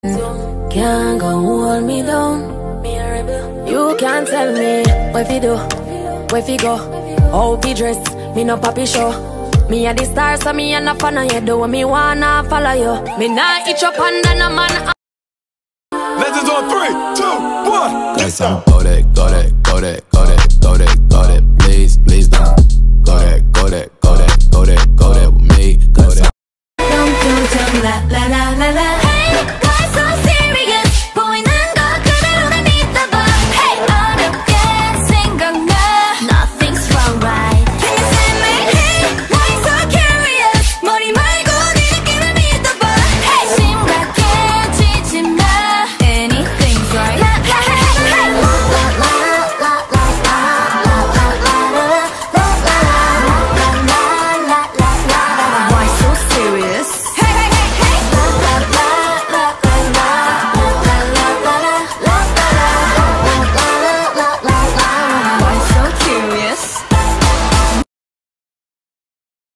Can't go hold me down. You can't tell me what fi do, where fi go, how fi dress. Me no papi show. Me a the star, so me a no fan of you. Do what me wanna follow you. Me nah itch up under no man. Legends on 3, 2, 1. Yes, I'm Kodak, Kodak, Kodak.